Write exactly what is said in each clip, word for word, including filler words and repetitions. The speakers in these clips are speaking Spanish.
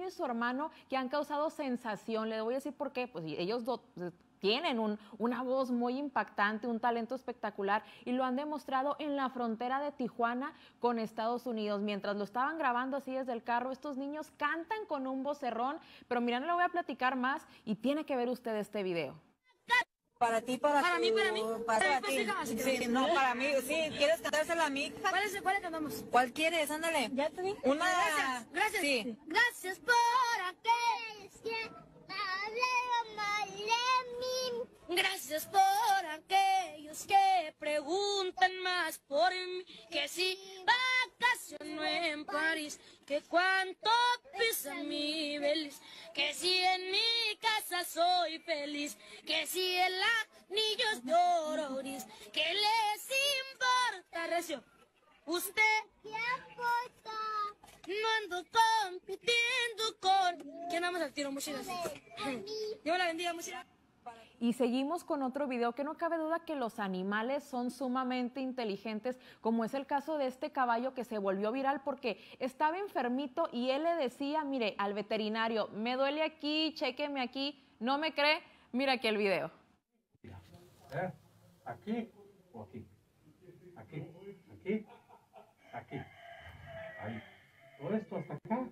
y su hermano que han causado sensación. Le voy a decir por qué. Pues ellos do, tienen un, una voz muy impactante, un talento espectacular y lo han demostrado en la frontera de Tijuana con Estados Unidos. Mientras lo estaban grabando así desde el carro, estos niños cantan con un vocerrón, pero mira, no le voy a platicar más y tiene que ver usted este video. Para ti, para, para tu, mí, para mí, para, para ti. ti. Sí, no, para mí, sí, ¿quieres cantársela a mí? ¿Cuál es, cuál cantamos? ¿Cuál quieres? Ándale. Ya te di. Una. Gracias, gracias. Sí. Gracias por aquellos que hablaron mal de mí. Gracias por aquellos que preguntan más por mí. Que si vacaciono en París, que cuánto pisa mi Beliz. Que si en mi casa soy feliz, que si el anillo es de oro gris, que les importa, recio. Usted, ¿qué aporta? No ando compitiendo con... ¿Quién vamos al tiro? Muchas gracias. Dios la bendiga, muchas gracias. Y seguimos con otro video que no cabe duda que los animales son sumamente inteligentes, como es el caso de este caballo que se volvió viral porque estaba enfermito y él le decía, mire, al veterinario, me duele aquí, chéqueme aquí, no me cree, mira aquí el video. ¿Eh? Aquí o aquí, aquí, aquí, aquí, ahí, todo esto hasta acá.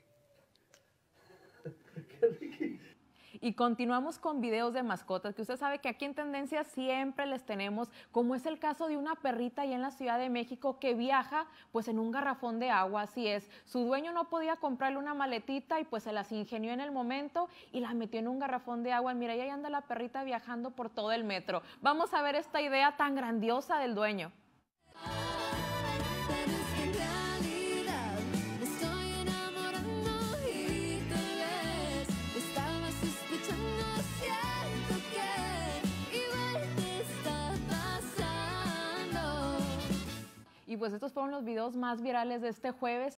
Y continuamos con videos de mascotas, que usted sabe que aquí en Tendencia siempre les tenemos, como es el caso de una perrita allá en la Ciudad de México que viaja pues en un garrafón de agua, así es. Su dueño no podía comprarle una maletita y pues se las ingenió en el momento y la metió en un garrafón de agua. Mira, ahí anda la perrita viajando por todo el metro. Vamos a ver esta idea tan grandiosa del dueño. Y pues estos fueron los videos más virales de este jueves.